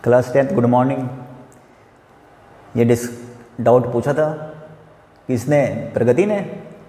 Class 10th good morning. ये doubt पूछा था किसने? प्रगति ने।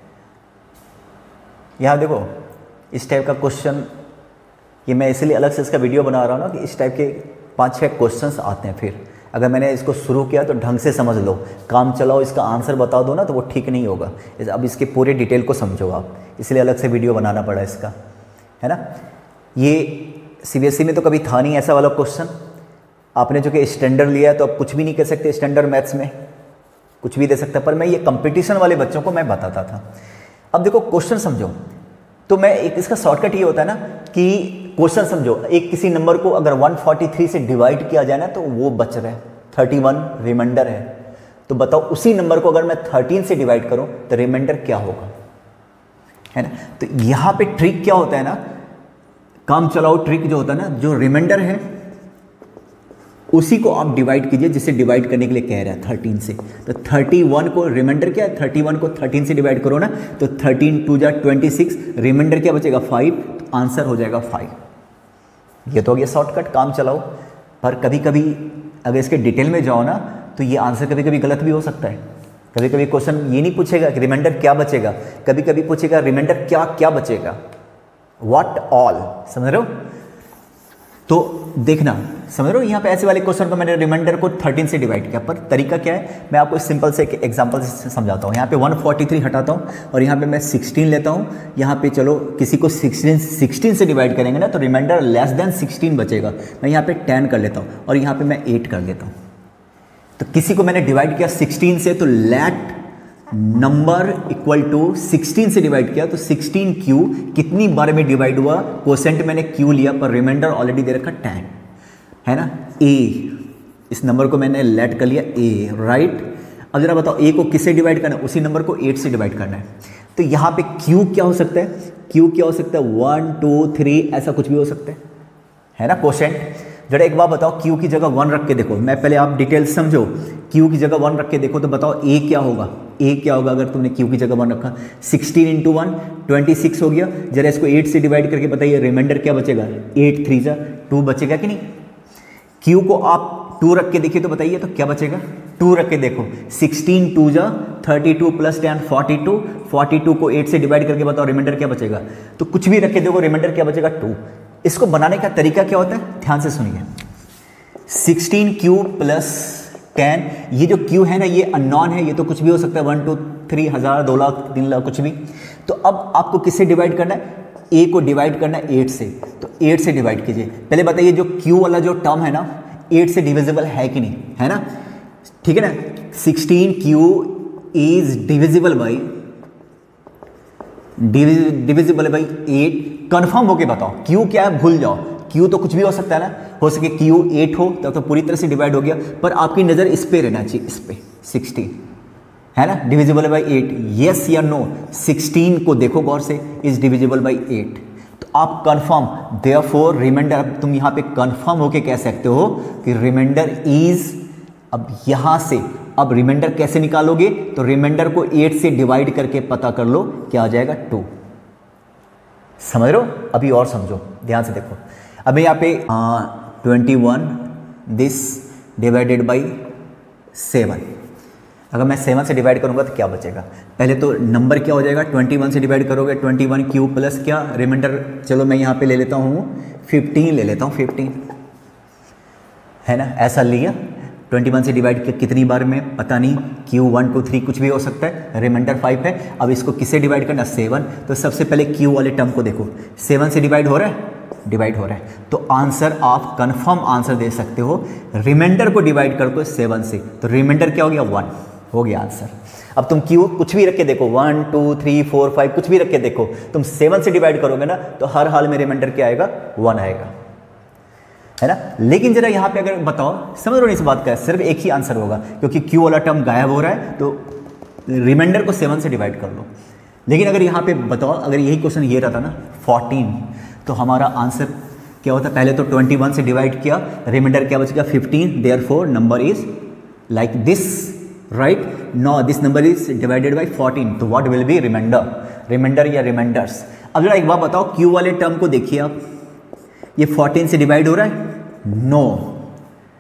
यहाँ देखो इस टाइप का क्वेश्चन, ये मैं इसलिए अलग से इसका वीडियो बना रहा हूँ ना कि इस टाइप के 5-6 क्वेश्चंस आते हैं। फिर अगर मैंने इसको शुरू किया तो ढंग से समझ लो, काम चलाओ, इसका आंसर बता दो ना तो वो ठीक नहीं होगा। अब इसके पूरे डिटेल को समझो आप, इसलिए अलग से वीडियो बनाना पड़ा इसका, है ना। ये सीबीएसई में तो कभी था नहीं ऐसा वाला क्वेश्चन। आपने जो कि स्टैंडर्ड लिया है तो आप कुछ भी नहीं कह सकते, स्टैंडर्ड मैथ्स में कुछ भी दे सकता, पर मैं ये कंपटीशन वाले बच्चों को मैं बताता था। अब देखो क्वेश्चन समझो, तो मैं एक इसका शॉर्टकट ये होता है ना कि क्वेश्चन समझो, एक किसी नंबर को अगर 143 से डिवाइड किया जाए ना तो वो बच रहा है 31 रिमाइंडर है, तो बताओ उसी नंबर को अगर मैं 13 से डिवाइड करूं तो रिमाइंडर क्या होगा, है ना। तो यहाँ पे ट्रिक क्या होता है ना, काम चलाओ ट्रिक जो होता है ना, जो रिमाइंडर है उसी को आप डिवाइड कीजिए जिसे डिवाइड करने के लिए कह रहा है 13 से। तो 31 को रिमाइंडर क्या है, 31 को 13 से डिवाइड करो ना तो 13 2 जा 26, रिमाइंडर क्या बचेगा 5, तो आंसर हो जाएगा 5। ये तो हो गया शॉर्टकट, काम चलाओ। पर कभी कभी अगर इसके डिटेल में जाओ ना तो ये आंसर कभी कभी गलत भी हो सकता है। कभी कभी क्वेश्चन ये नहीं पूछेगा कि रिमाइंडर क्या बचेगा, कभी कभी पूछेगा रिमाइंडर क्या क्या बचेगा, व्हाट ऑल, समझ रहे हो। तो देखना, समझ रहे हो, यहाँ पे ऐसे वाले क्वेश्चन को मैंने रिमाइंडर को 13 से डिवाइड किया, पर तरीका क्या है मैं आपको सिंपल से एक एग्जांपल से समझाता हूँ। यहाँ पे 143 हटाता हूँ और यहाँ पे मैं 16 लेता हूँ। यहाँ पे चलो किसी को 16 से डिवाइड करेंगे ना तो रिमाइंडर लेस देन 16 बचेगा। मैं यहाँ पे 10 कर लेता हूँ और यहाँ पे मैं 8 कर लेता हूँ। तो किसी को मैंने डिवाइड किया 16 से, तो लेट नंबर इक्वल टू 16 से डिवाइड किया तो 16 क्यू कितनी बार में डिवाइड हुआ, क्वोशेंट मैंने क्यू लिया पर रिमाइंडर ऑलरेडी दे रखा 10, है ना। ए, इस नंबर को मैंने लेट कर लिया ए, राइट। अब जरा बताओ ए को किससे डिवाइड करना है, उसी नंबर को 8 से डिवाइड करना है। तो यहाँ पे क्यू क्या हो सकता है, क्यू क्या हो सकता है 1 2 3 ऐसा कुछ भी हो सकता है ना क्वोशेंट। जरा एक बार बताओ क्यू की जगह 1 रख के देखो, मैं पहले आप डिटेल समझो, क्यू की जगह 1 रख के देखो तो बताओ ए क्या होगा, ए क्या होगा अगर तुमने क्यू की जगह 1 रखा। 16 × 1 26 हो गया। जरा इसको 8 से डिवाइड करके बताइए रिमाइंडर क्या बचेगा, 8 3 जा 2 बचेगा कि नहीं। क्यू को आप 2 रख के देखिए तो बताइए तो क्या बचेगा, 2 रख के देखो, 16 2 जा 32 + 10 42, 42 को 8 से डिवाइड करके बताओ रिमाइंडर क्या बचेगा। तो कुछ भी रख के देखो रिमाइंडर क्या बचेगा 2। इसको बनाने का तरीका क्या होता है, ध्यान से सुनिए। 16q + 10, ये जो q है ना ये अननोन है, ये तो कुछ भी हो सकता है 1 2 3 1000 2 लाख 3 लाख कुछ भी। तो अब आपको किससे डिवाइड करना है, a को डिवाइड करना है 8 से, तो 8 से डिवाइड कीजिए। पहले बताइए जो q वाला जो टर्म है ना 8 से डिविजिबल है कि नहीं, है ना, ठीक है ना। 16q is divisible by 8। Confirm होके बताओ q क्या है, भूल जाओ, q तो कुछ भी हो सकता है ना, हो सके q 8 हो तब तो पूरी तरह से डिवाइड हो गया, पर आपकी नज़र इस पे रहना चाहिए, इस पे 16 है ना, डिविजिबल बाई 8, यस या नो। 16 को देखो गौर से, इज डिविजिबल बाई 8, तो आप कंफर्म, देयरफॉर रिमाइंडर, तुम यहाँ पे कंफर्म होके कह सकते हो कि रिमाइंडर इज। अब यहाँ से अब रिमाइंडर कैसे निकालोगे, तो रिमाइंडर को 8 से डिवाइड करके पता कर लो क्या आ जाएगा 2। समझ रहे हो, अभी और समझो, ध्यान से देखो। अब यहाँ पे 21 दिस डिवाइडेड बाई 7, अगर मैं 7 से डिवाइड करूँगा तो क्या बचेगा। पहले तो नंबर क्या हो जाएगा, 21 से डिवाइड करोगे 21q प्लस क्या रिमाइंडर, चलो मैं यहाँ पे ले लेता हूँ 15 ले लेता हूँ 15, है ना, ऐसा लिया। 21 से डिवाइड किया कितनी बार में पता नहीं, q 1 2 3 कुछ भी हो सकता है, रिमाइंडर 5 है। अब इसको किससे डिवाइड करना, 7, तो सबसे पहले q वाले टर्म को देखो, 7 से डिवाइड हो रहा है, डिवाइड हो रहा है, तो आंसर आप कंफर्म आंसर दे सकते हो। रिमाइंडर को डिवाइड कर दो 7 से, तो रिमाइंडर क्या हो गया 1, हो गया आंसर। अब तुम q कुछ भी रख के देखो, 1 2 3 4 5 कुछ भी रख के देखो, तुम 7 से डिवाइड करोगे ना तो हर हाल में रिमाइंडर क्या आएगा, 1 आएगा, है ना। लेकिन जरा यहाँ पे अगर बताओ, समझ लो इस बात का, सिर्फ एक ही आंसर होगा क्योंकि q वाला टर्म गायब हो रहा है, तो रिमाइंडर को 7 से डिवाइड कर लो। लेकिन अगर यहाँ पे बताओ, अगर यही क्वेश्चन ये रहता ना 14, तो हमारा आंसर क्या होता, पहले तो 21 से डिवाइड किया, रिमाइंडर क्या बचेगा 15, therefore number is like this, right. No, this number is divided by 14, तो व्हाट विल बी रिमाइंडर या रिमाइंडर्स। अब जरा एक बार बताओ q वाले टर्म को देखिए आप, ये 14 से डिवाइड हो रहा है, नो,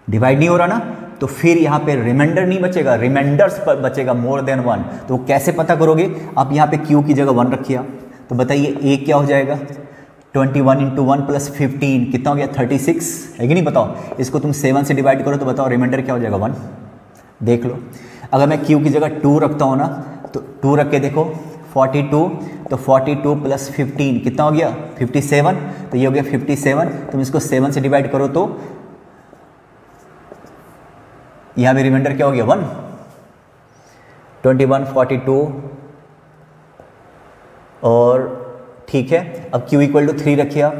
डिवाइड नहीं हो रहा ना, तो फिर यहाँ पे रिमाइंडर नहीं बचेगा, रिमाइंडर्स पर बचेगा मोर देन 1। तो कैसे पता करोगे? आप यहाँ पे q की जगह 1 रखिए आप, तो बताइए a क्या हो जाएगा? 21 इंटू 1 प्लस 15 कितना हो गया? 36 है कि नहीं? बताओ इसको तुम 7 से डिवाइड करो तो बताओ रिमाइंडर क्या हो जाएगा? 1। देख लो, अगर मैं q की जगह 2 रखता हूँ ना, तो 2 रख के देखो 42, तो 42 प्लस 15 कितना हो गया? 57। तो ये हो गया 57। तुम इसको 7 से डिवाइड करो तो यहाँ भी रिमाइंडर क्या हो गया? 1। 21, 42 और ठीक है। अब q इक्वल टू 3 रखिए आप।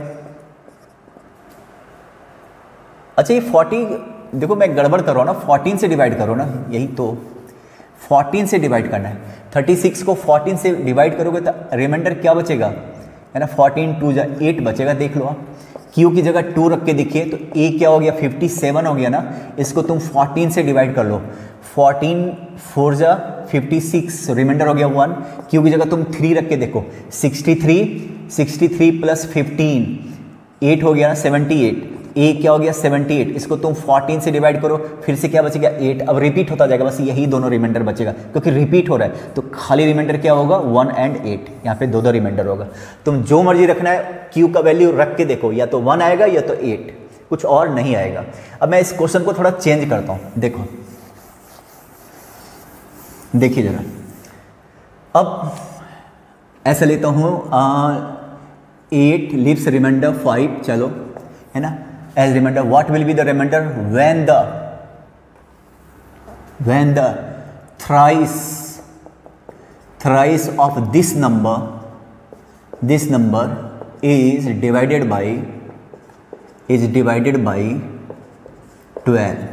अच्छा ये 40, देखो मैं गड़बड़ कर रहा हूँ ना, 14 से डिवाइड करो ना, यही तो 14 से डिवाइड करना है। 36 को 14 से डिवाइड करोगे तो रिमाइंडर क्या बचेगा? है ना, 14 2 जा 8 बचेगा। देख लो आप, q की जगह 2 रख के देखिए तो a क्या हो गया? 57 हो गया ना। इसको तुम 14 से डिवाइड कर लो, 14 4 जा 56, रिमाइंडर हो गया 1। q की जगह तुम 3 रख के देखो, 63 प्लस 15 8 हो गया ना, 78। a क्या हो गया? 78। इसको तुम 14 से डिवाइड करो, फिर से क्या बचेगा? 8। अब रिपीट होता जाएगा, बस यही दोनों रिमाइंडर बचेगा, क्योंकि रिपीट हो रहा है तो खाली रिमाइंडर क्या होगा? 1 एंड 8। यहाँ पे दो रिमाइंडर होगा। तुम जो मर्जी रखना है, q का वैल्यू रख के देखो, या तो 1 आएगा या तो 8, कुछ और नहीं आएगा। अब मैं इस क्वेश्चन को थोड़ा चेंज करता हूँ, देखो देखिए जरा। अब ऐसा लेता हूँ 8 लिव्स रिमाइंडर 5, चलो है ना, as remainder. What will be the remainder when the thrice of this number is divided by 12,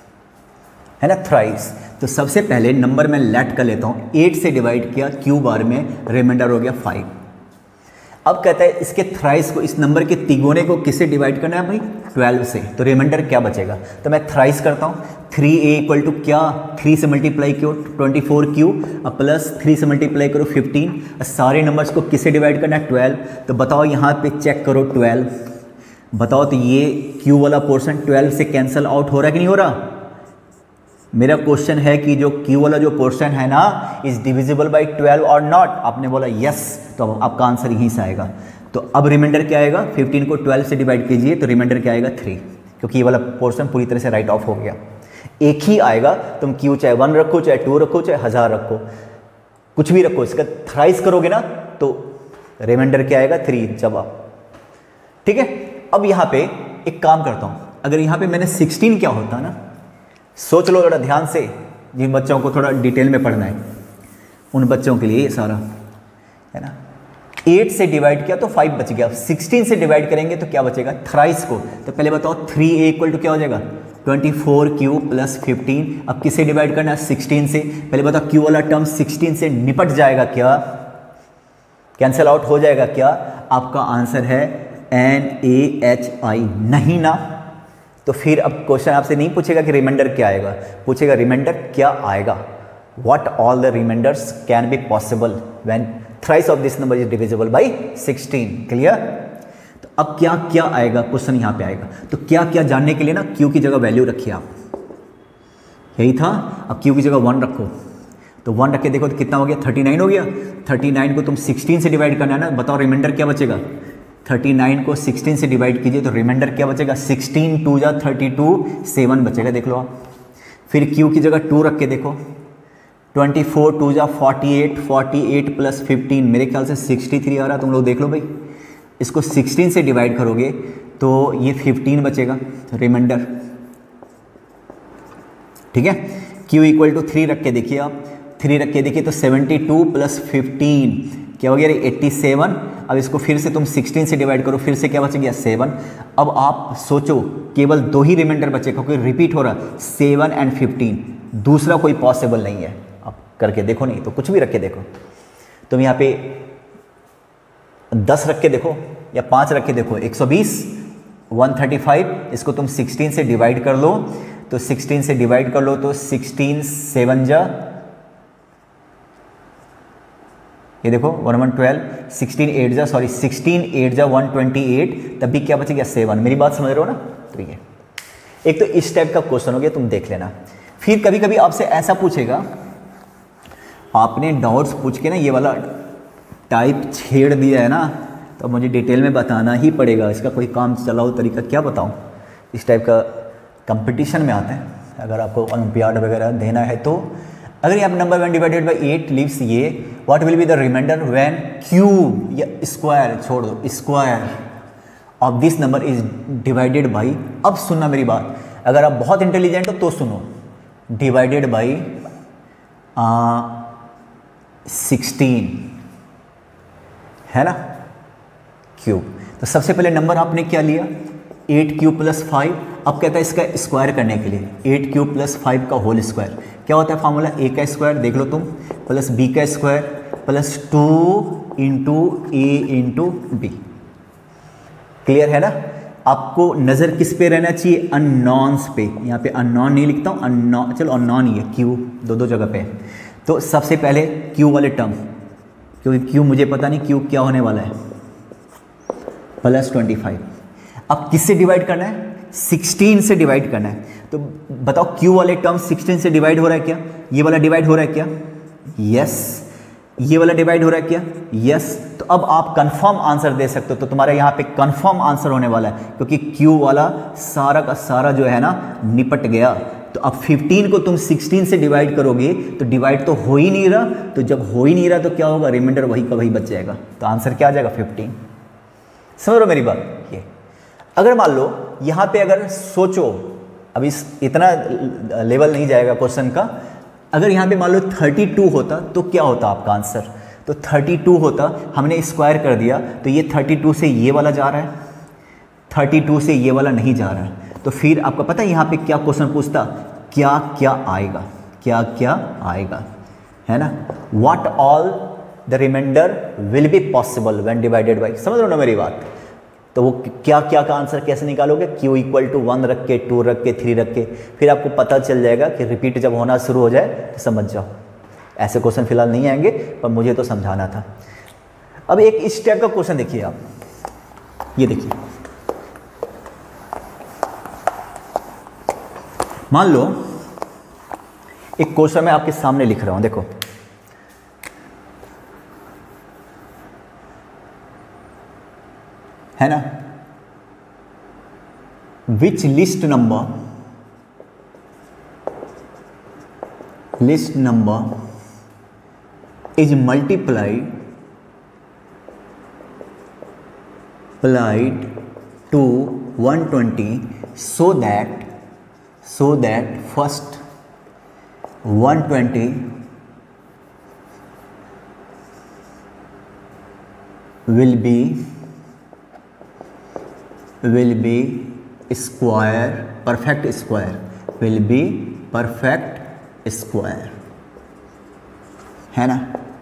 है ना, थ्राइस। तो सबसे पहले नंबर मैं लेट कर लेता हूँ, 8 से डिवाइड किया, q बार में रिमाइंडर हो गया 5। अब कहता है इसके थ्राइस को, इस नंबर के तिगुने को किससे डिवाइड करना है भाई? 12 से। तो रिमाइंडर क्या बचेगा? तो मैं थ्राइस करता हूँ, 3a इक्वल टू क्या? 3 से मल्टीप्लाई करो 24q, अब प्लस 3 से मल्टीप्लाई करो 15। सारे नंबर्स को किससे डिवाइड करना है? 12। तो बताओ यहाँ पे चेक करो 12, बताओ तो ये q वाला पोर्शन 12 से कैंसिल आउट हो रहा है कि नहीं हो रहा? मेरा क्वेश्चन है कि जो q वाला जो पोर्शन है ना, इज डिविजिबल बाय 12 और नॉट? आपने बोला यस, तो अब आपका आंसर यहीं से आएगा। तो अब रिमाइंडर क्या आएगा? 15 को 12 से डिवाइड कीजिए तो रिमाइंडर क्या आएगा? 3, क्योंकि ये वाला पोर्शन पूरी तरह से राइट ऑफ हो गया। एक ही आएगा, तुम q चाहे 1 रखो, चाहे 2 रखो, चाहे 1000 रखो, कुछ भी रखो, इसका थ्राइस करोगे ना तो रिमाइंडर क्या आएगा? 3 जवाब। ठीक है। अब यहाँ पे एक काम करता हूँ, अगर यहाँ पे मैंने 16 क्या होता ना, सोच लो थोड़ा ध्यान से, जिन बच्चों को थोड़ा डिटेल में पढ़ना है उन बच्चों के लिए ये सारा है ना। 8 से डिवाइड किया तो 5 बच गया, 16 से डिवाइड करेंगे तो क्या बचेगा? थ्राइस को। तो पहले बताओ 3a इक्वल टू क्या हो जाएगा? 24q plus 15। अब किसे डिवाइड करना है? 16 से। पहले बताओ q वाला टर्म 16 से निपट जाएगा क्या? कैंसिल आउट हो जाएगा क्या? आपका आंसर है NaHI, नहीं ना। तो फिर अब क्वेश्चन आपसे नहीं पूछेगा कि रिमाइंडर क्या आएगा, पूछेगा रिमाइंडर क्या आएगा। What all the remainders can be possible when thrice of this number is divisible by 16। Clear? तो अब क्या क्या आएगा क्वेश्चन यहाँ पे आएगा। तो क्या क्या जानने के लिए ना q की जगह वैल्यू रखिए आप, यही था। अब q की जगह 1 रखो, तो 1 रख के देखो तो कितना हो गया? 39 हो गया। 39 को तुम 16 से डिवाइड करना है ना, बताओ रिमाइंडर क्या बचेगा? 39 को 16 से डिवाइड कीजिए तो रिमाइंडर क्या बचेगा? 16 2 जा 32, 7 बचेगा। देख लो आप। फिर q की जगह 2 रख के देखो, 24 2 जा 48, 48 प्लस 15, मेरे ख्याल से 63 आ रहा। तुम लोग देख लो भाई, इसको 16 से डिवाइड करोगे तो ये 15 बचेगा रिमाइंडर। ठीक है। q इक्वल टू 3 रख के देखिए आप, 3 रख के देखिए तो 72 प्लस 15 क्या हो गया? 87। अब इसको फिर से तुम 16 से डिवाइड करो, फिर से क्या बच गया? 7। अब आप सोचो केवल 2 ही रिमाइंडर बचे, क्योंकि रिपीट हो रहा, 7 एंड 15, दूसरा कोई पॉसिबल नहीं है। आप करके देखो, नहीं तो कुछ भी रख के देखो। तुम यहाँ पे 10 रख के देखो या 5 रख के देखो, 120, 135। इसको तुम 16 से डिवाइड कर लो, तो 16 से डिवाइड कर लो तो 16 7 जा, ये देखो 1112, 16 8 जा 128, तब भी क्या बचेगा? 7। मेरी बात समझ रहे हो ना? तो ये एक तो इस टाइप का क्वेश्चन हो गया, तुम देख लेना। फिर कभी कभी आपसे ऐसा पूछेगा, आपने डाउट्स पूछ के ना ये वाला टाइप छेड़ दिया है ना, तो मुझे डिटेल में बताना ही पड़ेगा। इसका कोई काम चलाओ तरीका क्या बताऊं। इस टाइप का कंपटीशन में आते हैं, अगर आपको ओलंपियाड वगैरह देना है तो। अगर यहाँ नंबर 1 डिवाइडेड बाई 8 लीव्स ये, what will be the remainder when cube या स्क्वायर, छोड़ दो, square of this number is divided by, अब सुनना मेरी बात, अगर आप बहुत इंटेलिजेंट हो तो सुनो, डिवाइडेड बाई 16 है ना, क्यूब। तो सबसे पहले नंबर आपने क्या लिया, 8 क्यूब प्लस 5। अब कहता है इसका स्क्वायर करने के लिए 8 क्यूब प्लस 5 का होल स्क्वायर, क्या होता है फार्मूला, ए का स्क्वायर देख लो तुम, प्लस बी का square plus 2 into a into b. Clear है ना। आपको नज़र किस पे रहना चाहिए, अननॉन्स पे। यहाँ पे अननॉन नहीं लिखता हूँ, अननॉन, चलो अननॉन ही है, क्यू दो जगह पे है। तो सबसे पहले क्यू वाले टर्म, क्योंकि क्यू मुझे पता नहीं क्यू क्या होने वाला है, प्लस 25। अब किससे डिवाइड करना है, 16 से डिवाइड करना है। तो बताओ क्यू वाले टर्म 16 से डिवाइड हो रहा है क्या, ये वाला डिवाइड हो रहा है क्या, यस। ये वाला डिवाइड हो रहा है क्या, यस। तो अब आप कंफर्म आंसर दे सकते हो। तो तुम्हारा यहाँ पे कंफर्म आंसर होने वाला है, क्योंकि क्यू वाला सारा का सारा जो है ना निपट गया। तो अब 15 को तुम 16 से डिवाइड करोगे तो डिवाइड तो हो ही नहीं रहा, तो जब हो ही नहीं रहा तो क्या होगा, रिमाइंडर वही का वही बच जाएगा। तो आंसर क्या आ जाएगा, 15। समझ रहे हो मेरी बात। ये अगर मान लो यहाँ पे अगर सोचो, अब इस इतना लेवल नहीं जाएगा क्वेश्चन का, अगर यहाँ पे मान लो 32 होता तो क्या होता आपका आंसर, तो 32 होता, हमने स्क्वायर कर दिया तो ये 32 से ये वाला जा रहा है, 32 से ये वाला नहीं जा रहा है। तो फिर आपको पता है यहाँ पे क्या क्वेश्चन पूछता, क्या क्या आएगा, क्या क्या आएगा, है ना, what all the remainder will be possible when divided by. समझ रहे हो ना मेरी बात। तो वो क्या क्या का आंसर कैसे निकालोगे, Q इक्वल टू 1 रख के, 2 रख के, 3 रख के, फिर आपको पता चल जाएगा कि रिपीट जब होना शुरू हो जाए तो समझ जाओ। ऐसे क्वेश्चन फिलहाल नहीं आएंगे, पर मुझे तो समझाना था। अब एक इस टाइप का क्वेश्चन देखिए आप, ये देखिए, मान लो एक क्वेश्चन मैं आपके सामने लिख रहा हूं, देखो है ना, which list number is multiplied to 120 so that first 120 will be square, perfect square, will be perfect square, है ना,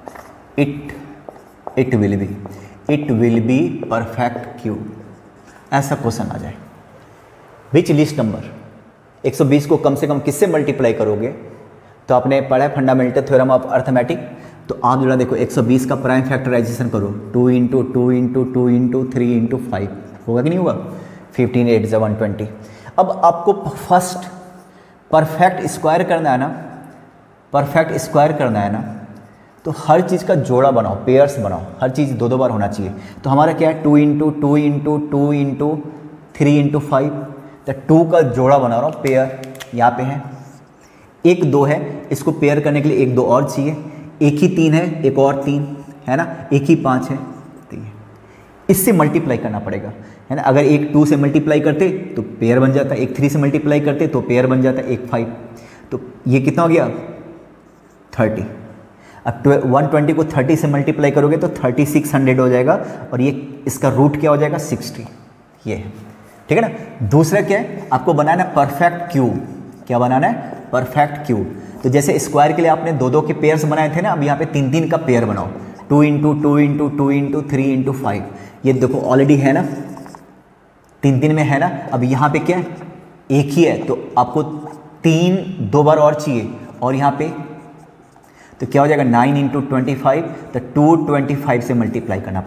it will be perfect cube। ऐसा क्वेश्चन आ जाए, विच लिस्ट नंबर 120 को कम से कम किससे मल्टीप्लाई करोगे। तो आपने पढ़ा है फंडामेंटल थ्योरम ऑफ अर्थमेटिक, तो आप जरा देखो 120 का प्राइम फैक्टराइजेशन करो, 2 इंटू 2 इंटू 2 इंटू 3 इंटू 5 होगा कि नहीं होगा, 15 8 120। अब आपको फर्स्ट परफेक्ट स्क्वायर करना है ना, परफेक्ट स्क्वायर करना है ना, तो हर चीज़ का जोड़ा बनाओ, पेयर्स बनाओ, हर चीज़ 2 बार होना चाहिए। तो हमारा क्या है, 2 इंटू 2 इंटू 2 इंटू 3 इंटू 5, तो 2 का जोड़ा बना रहा हूँ, पेयर यहाँ पे है, 1 2 है, इसको पेयर करने के लिए 1 2 और चाहिए, 1 ही 3 है, एक और 3 है ना, 1 ही 5 है, इससे मल्टीप्लाई करना पड़ेगा, है ना। अगर 1 2 से मल्टीप्लाई करते तो पेयर बन जाता, 1 3 से मल्टीप्लाई करते तो पेयर बन जाता, 1 5, तो ये कितना हो गया 30। अब 120 को 30 से मल्टीप्लाई करोगे तो 3600 हो जाएगा, और ये इसका रूट क्या हो जाएगा 60, ये है, ठीक है ना। दूसरा क्या है, आपको बनाना है परफेक्ट क्यूब। क्या बनाना है, परफेक्ट क्यूब। तो जैसे स्क्वायर के लिए आपने 2 2 के पेयर्स बनाए थे ना, अब यहाँ पे 3 3 का पेयर बनाओ, 2 इंटू 2 इंटू 2 इंटू 3 इंटू 5, ये देखो ऑलरेडी है ना, 3 3 में है ना। अब यहाँ पे क्या है, 1 ही है, तो आपको 3 2 बार और चाहिए, और यहाँ पे तो क्या हो जाएगा 9 इंटू 25, तो 225 से मल्टीप्लाई करना